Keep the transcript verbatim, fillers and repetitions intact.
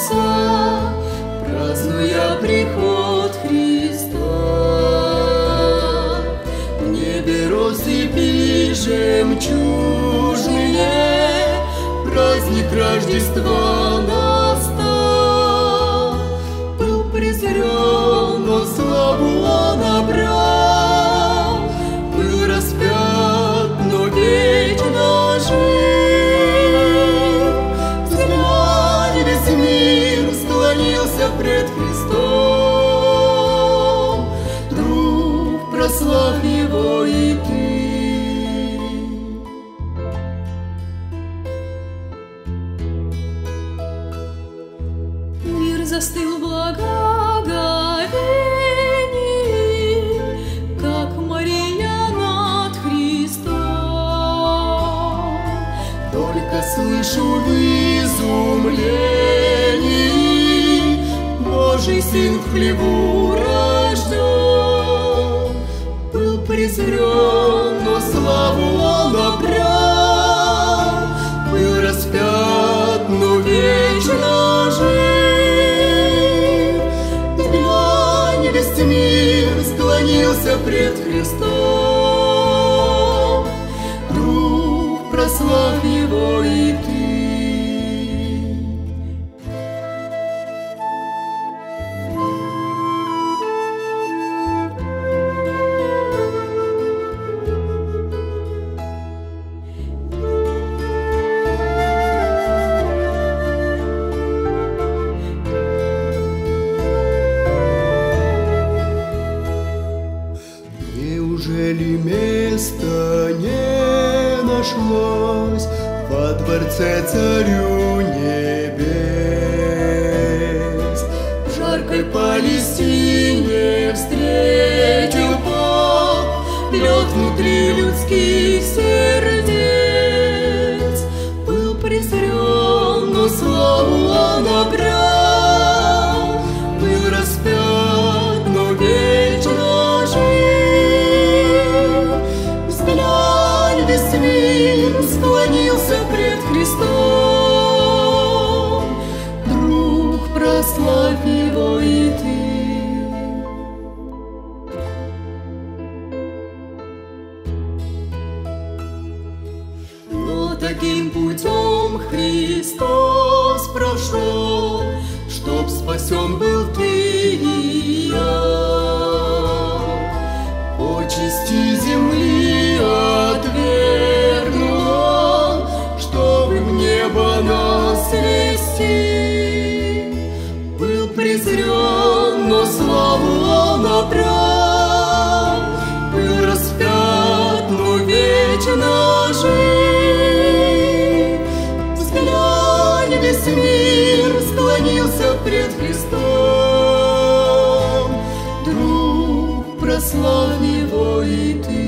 Отца, празднуя приход Христа. В небе россыпи жемчужные, праздник Рождества настал. Был презрен, но славу Он обрел, был распят, но вечно жив. Взглянь, весь мир склонился пред Христом. Друг, прославь Его и ты. Мир застыл в благоговении, как Мария над Христом. Только слышу в изумлении: Божий Сын в хлеву рожден. Был презрен, но славу Он обрел, был распят, но вечно жив. Взглянь, весь мир склонился пред Христом. Друг, прославь Его и ты. Неужели места не нашлось во дворце Царю небес? В жаркой Палестине встретил Бог лед внутри людских сердец. Был презрен, но славу Он обрел, был распят, но вечно жив. Взглянь, весь мир склонился пред Христом. Друг, прославь Его и ты. Но таким путем Христос прошел, чтоб спасен был ты и я. Почести земли отвергнул Он, чтобы в небо нас вести. Был презрен, но славу Он обрел, был распят, но вечно жив. Взглянь, весь мир склонился пред Христом. Друг, прославь Его и ты.